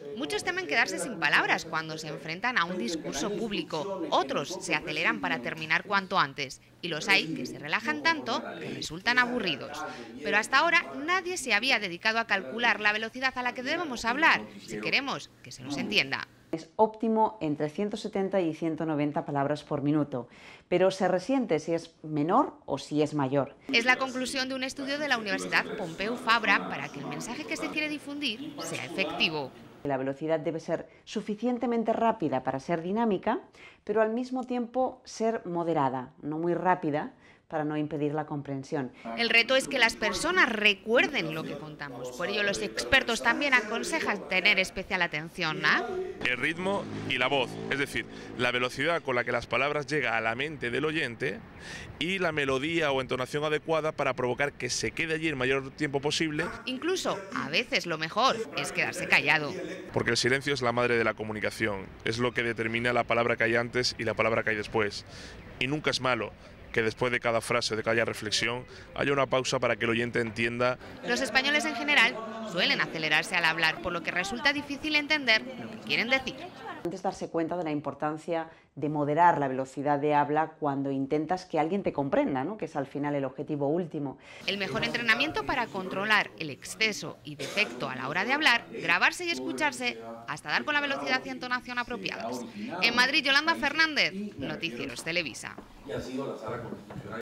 Muchos temen quedarse sin palabras cuando se enfrentan a un discurso público. Otros se aceleran para terminar cuanto antes. Y los hay que se relajan tanto que resultan aburridos. Pero hasta ahora nadie se había dedicado a calcular la velocidad a la que debemos hablar si queremos que se nos entienda. Es óptimo entre 170 y 190 palabras por minuto, pero se resiente si es menor o si es mayor. Es la conclusión de un estudio de la Universidad Pompeu Fabra para que el mensaje que se quiere difundir sea efectivo. La velocidad debe ser suficientemente rápida para ser dinámica, pero al mismo tiempo ser moderada, no muy rápida, para no impedir la comprensión. El reto es que las personas recuerden lo que contamos. Por ello, los expertos también aconsejan tener especial atención a el ritmo y la voz, es decir, la velocidad con la que las palabras llegan a la mente del oyente y la melodía o entonación adecuada para provocar que se quede allí el mayor tiempo posible. Incluso, a veces lo mejor es quedarse callado. Porque el silencio es la madre de la comunicación, es lo que determina la palabra que hay antes y la palabra que hay después. Y nunca es malo que después de cada frase, de cada reflexión, haya una pausa para que el oyente entienda. Los españoles en general suelen acelerarse al hablar, por lo que resulta difícil entender lo que quieren decir. Antes darse cuenta de la importancia de moderar la velocidad de habla cuando intentas que alguien te comprenda, ¿no? Que es al final el objetivo último. El mejor entrenamiento para controlar el exceso y defecto a la hora de hablar, grabarse y escucharse hasta dar con la velocidad y entonación apropiadas. En Madrid, Yolanda Fernández, Noticieros Televisa.